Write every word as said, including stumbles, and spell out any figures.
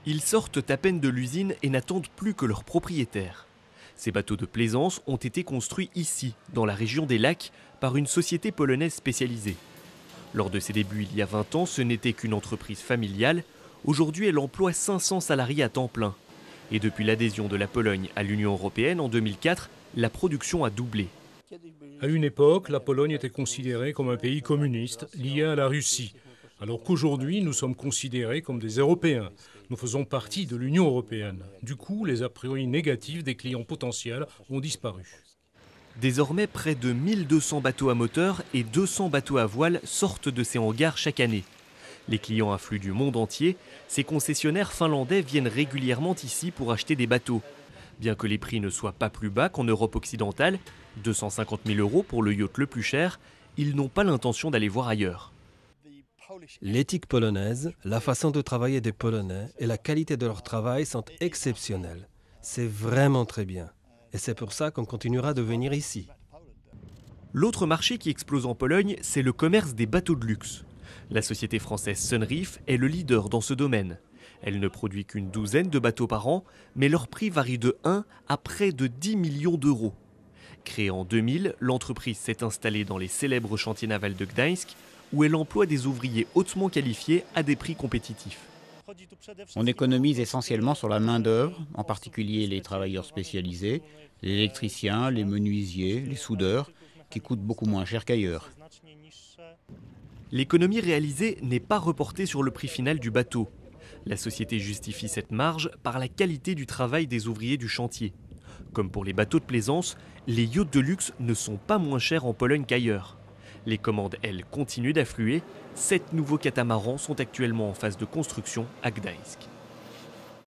Ils sortent à peine de l'usine et n'attendent plus que leur propriétaire. Ces bateaux de plaisance ont été construits ici, dans la région des Lacs, par une société polonaise spécialisée. Lors de ses débuts il y a vingt ans, ce n'était qu'une entreprise familiale. Aujourd'hui, elle emploie cinq cents salariés à temps plein. Et depuis l'adhésion de la Pologne à l'Union européenne en deux mille quatre, la production a doublé. À une époque, la Pologne était considérée comme un pays communiste lié à la Russie, alors qu'aujourd'hui, nous sommes considérés comme des Européens. Nous faisons partie de l'Union européenne. Du coup, les a priori négatifs des clients potentiels ont disparu. Désormais, près de mille deux cents bateaux à moteur et deux cents bateaux à voile sortent de ces hangars chaque année. Les clients affluent du monde entier. Ces concessionnaires finlandais viennent régulièrement ici pour acheter des bateaux. Bien que les prix ne soient pas plus bas qu'en Europe occidentale, deux cent cinquante mille euros pour le yacht le plus cher, ils n'ont pas l'intention d'aller voir ailleurs. L'éthique polonaise, la façon de travailler des Polonais et la qualité de leur travail sont exceptionnelles. C'est vraiment très bien. Et c'est pour ça qu'on continuera de venir ici. L'autre marché qui explose en Pologne, c'est le commerce des bateaux de luxe. La société française Sunreef est le leader dans ce domaine. Elle ne produit qu'une douzaine de bateaux par an, mais leur prix varie de un à près de dix millions d'euros. Créée en deux mille, l'entreprise s'est installée dans les célèbres chantiers navals de Gdańsk, où elle emploie des ouvriers hautement qualifiés à des prix compétitifs. On économise essentiellement sur la main-d'œuvre, en particulier les travailleurs spécialisés, les électriciens, les menuisiers, les soudeurs, qui coûtent beaucoup moins cher qu'ailleurs. L'économie réalisée n'est pas reportée sur le prix final du bateau. La société justifie cette marge par la qualité du travail des ouvriers du chantier. Comme pour les bateaux de plaisance, les yachts de luxe ne sont pas moins chers en Pologne qu'ailleurs. Les commandes, elles, continuent d'affluer. Sept nouveaux catamarans sont actuellement en phase de construction à Gdańsk.